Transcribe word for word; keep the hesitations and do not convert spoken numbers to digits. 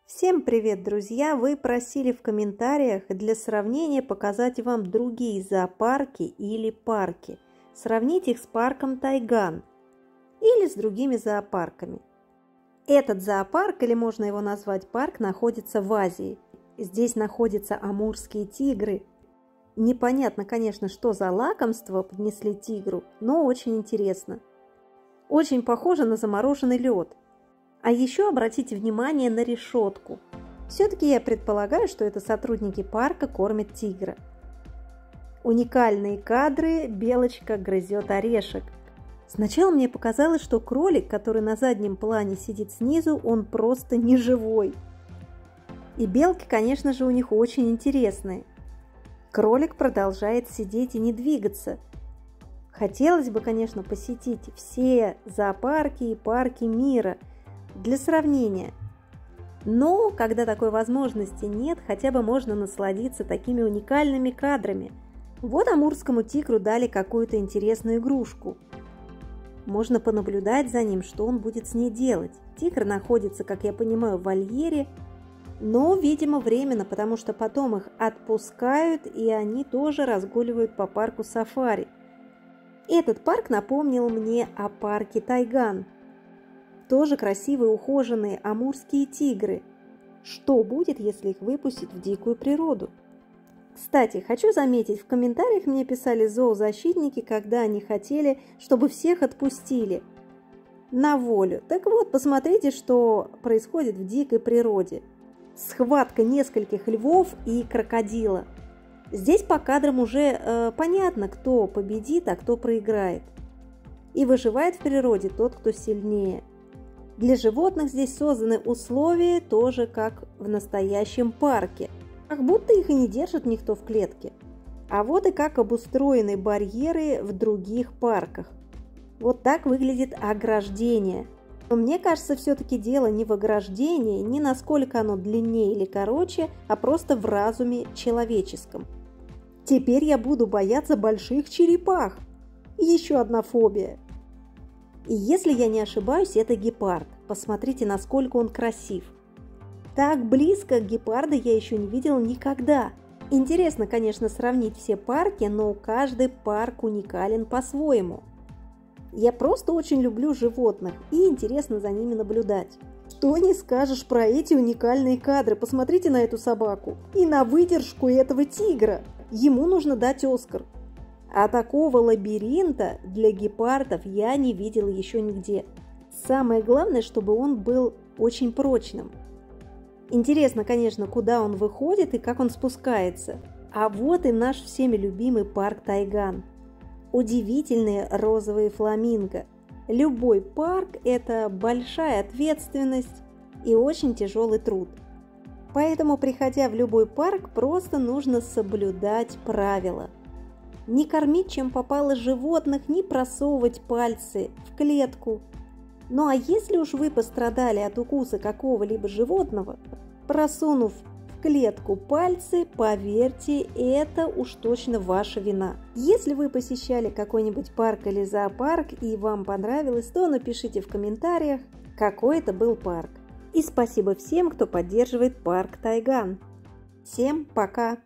Всем привет, друзья! Вы просили в комментариях для сравнения показать вам другие зоопарки или парки. Сравнить их с парком Тайган или с другими зоопарками. Этот зоопарк, или можно его назвать парк, находится в Азии. Здесь находятся амурские тигры. Непонятно, конечно, что за лакомство поднесли тигру, но очень интересно. Очень похоже на замороженный лед. А еще обратите внимание на решетку. Все-таки я предполагаю, что это сотрудники парка кормят тигра. Уникальные кадры. Белочка грызет орешек. Сначала мне показалось, что кролик, который на заднем плане сидит снизу, он просто не живой. И белки, конечно же, у них очень интересные. Кролик продолжает сидеть и не двигаться. Хотелось бы, конечно, посетить все зоопарки и парки мира для сравнения. Но когда такой возможности нет, хотя бы можно насладиться такими уникальными кадрами. Вот амурскому тигру дали какую-то интересную игрушку. Можно понаблюдать за ним, что он будет с ней делать. Тигр находится, как я понимаю, в вольере, но, видимо, временно, потому что потом их отпускают, и они тоже разгуливают по парку сафари. Этот парк напомнил мне о парке Тайган. Тоже красивые, ухоженные амурские тигры. Что будет, если их выпустить в дикую природу? Кстати, хочу заметить, в комментариях мне писали зоозащитники, когда они хотели, чтобы всех отпустили на волю. Так вот, посмотрите, что происходит в дикой природе. Схватка нескольких львов и крокодила. Здесь по кадрам уже э, понятно, кто победит, а кто проиграет. И выживает в природе тот, кто сильнее. Для животных здесь созданы условия тоже как в настоящем парке. Как будто их и не держит никто в клетке. А вот и как обустроены барьеры в других парках. Вот так выглядит ограждение. Но мне кажется, все-таки дело не в ограждении, не насколько оно длиннее или короче, а просто в разуме человеческом. Теперь я буду бояться больших черепах. Еще одна фобия. И если я не ошибаюсь, это гепард. Посмотрите, насколько он красив. Так близко гепарда я еще не видела никогда. Интересно, конечно, сравнить все парки, но каждый парк уникален по-своему. Я просто очень люблю животных и интересно за ними наблюдать. Что не скажешь про эти уникальные кадры. Посмотрите на эту собаку и на выдержку этого тигра. Ему нужно дать Оскар. А такого лабиринта для гепардов я не видела еще нигде. Самое главное, чтобы он был очень прочным. Интересно, конечно, куда он выходит и как он спускается. А вот и наш всеми любимый парк Тайган. Удивительные розовые фламинго. Любой парк – это большая ответственность и очень тяжелый труд. Поэтому, приходя в любой парк, просто нужно соблюдать правила. Не кормить, чем попало животных, не просовывать пальцы в клетку. Ну а если уж вы пострадали от укуса какого-либо животного, просунув в клетку пальцы, поверьте, это уж точно ваша вина. Если вы посещали какой-нибудь парк или зоопарк и вам понравилось, то напишите в комментариях, какой это был парк. И спасибо всем, кто поддерживает парк Тайган. Всем пока!